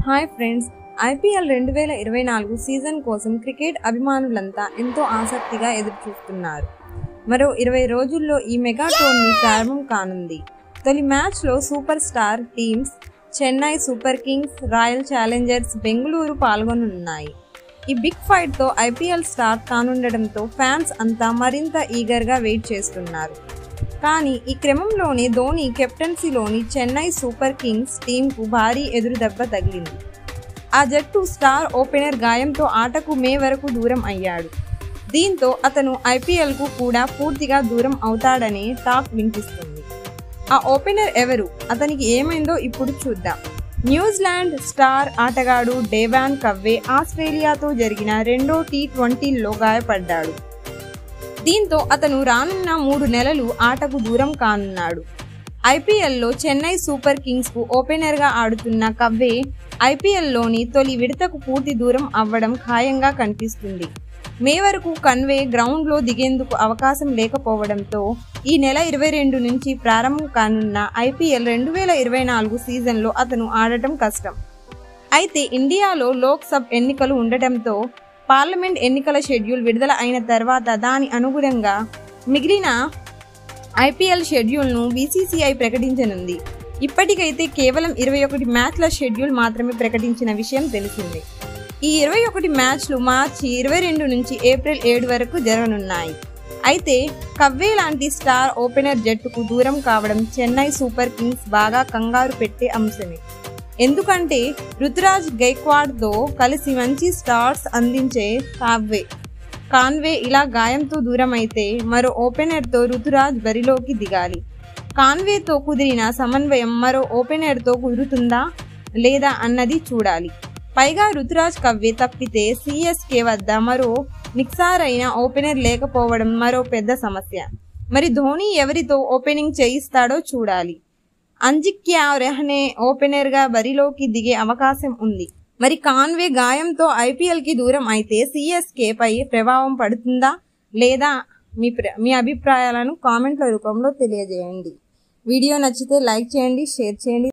Hi friends, IPL 2024 season కోసం cricket అభిమానులంతా ఎంతో ఆసక్తిగా ఎదురుచూస్తున్నారు. మరో 20 రోజుల్లో ఈ మెగా టోర్నీ ప్రారంభం కానుంది. తొలి మ్యాచ్లో super star teams Chennai Super Kings, Royal Challengers Bengaluru పాల్గొనున్నాయి. ఈ బిగ్ ఫైట్తో ఐపీఎల్ స్టార్ట్ కానుండటంతో ఫ్యాన్స్ అంతా మరింత ఈగర్గా వెయిట్ చేస్తున్నారు. కానీ ఈ క్రమంలోనే ధోని కెప్టెన్సీలోని చెన్నై సూపర్ కింగ్స్ టీంకు భారీ ఎదురుదెబ్బ తగిలింది. ఆ జట్టు స్టార్ ఓపెనర్ గాయంతో ఆటకు మే వరకు దూరం అయ్యాడు. దీంతో అతను ఐపీఎల్కు కూడా పూర్తిగా దూరం అవుతాడనే టాక్ వినిపిస్తుంది. ఆ ఓపెనర్ ఎవరు, అతనికి ఏమైందో ఇప్పుడు చూద్దాం. న్యూజిలాండ్ స్టార్ ఆటగాడు డేవాన్ కవ్వే ఆస్ట్రేలియాతో జరిగిన రెండో టీ20లో గాయపడ్డాడు. దీంతో అతను రానున్న 3 నెలలు ఆటకు దూరం కానున్నాడు. ఐపీఎల్లో చెన్నై సూపర్ కింగ్స్కు ఓపెనర్గా ఆడుతున్న కవ్వే ఐపీఎల్లోని తొలి విడతకు పూర్తి దూరం అవ్వడం ఖాయంగా కనిపిస్తుంది. మే వరకు కన్వే గ్రౌండ్లో దిగేందుకు అవకాశం లేకపోవడంతో ఈ నెల 22 నుంచి ప్రారంభం కానున్న ఐపీఎల్ 2024 సీజన్లో అతను ఆడటం కష్టం. అయితే ఇండియాలో లోక్సభ ఎన్నికలు ఉండటంతో పార్లమెంట్ ఎన్నికల షెడ్యూల్ విడుదల అయిన తర్వాత దాని అనుగుణంగా మిగిలిన ఐపీఎల్ షెడ్యూల్ను బీసీసీఐ ప్రకటించనుంది. ఇప్పటికైతే కేవలం 21 మ్యాచ్ల షెడ్యూల్ మాత్రమే ప్రకటించిన విషయం తెలిసిందే. ఈ 21 మ్యాచ్లు మార్చి 22 నుంచి ఏప్రిల్ 7 వరకు జరగనున్నాయి. అయితే కవ్వే లాంటి స్టార్ ఓపెనర్ జట్టుకు దూరం కావడం చెన్నై సూపర్ కింగ్స్ బాగా కంగారు పెట్టే అంశమే. ఎందుకంటే రుతురాజ్ గైక్వాడ్తో కలిసి మంచి స్టార్ట్స్ అందించే కాన్వే ఇలా గాయంతో దూరం అయితే మరో ఓపెనర్తో రుతురాజ్ బరిలోకి దిగాలి. కాన్వేతో కుదిరిన సమన్వయం మరో ఓపెనర్తో కుదురుతుందా లేదా అన్నది చూడాలి. పైగా రుతురాజ్ కవ్వే తప్పితే సిఎస్కే వద్ద మరో నిక్సారైన ఓపెనర్ లేకపోవడం మరో పెద్ద సమస్య. మరి ధోని ఎవరితో ఓపెనింగ్ చేయిస్తాడో చూడాలి. అంజిక్య రెహనే ఓపెనర్గా బరిలోకి దిగే అవకాశం ఉంది. మరి కాన్వే గాయంతో ఐపీఎల్కి దూరం అయితే సిఎస్కే పై ప్రభావం పడుతుందా లేదా? మీ అభిప్రాయాలను కామెంట్ల రూపంలో తెలియజేయండి. వీడియో నచ్చితే లైక్ చేయండి, షేర్ చేయండి.